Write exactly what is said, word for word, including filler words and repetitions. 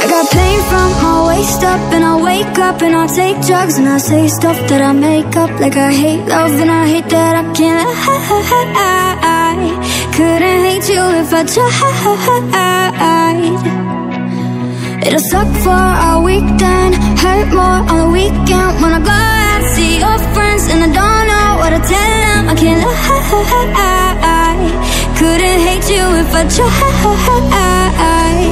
got pain from my waist up, and I wake up and I take drugs, and I say stuff that I make up. Like I hate love and I hate that I can't lie. Couldn't hate you if I tried. It'll suck for a weekend, hurt more on the weekend. When I go out, see your friends, and I don't know what to tell them. I can't lie. Couldn't hate you if I tried.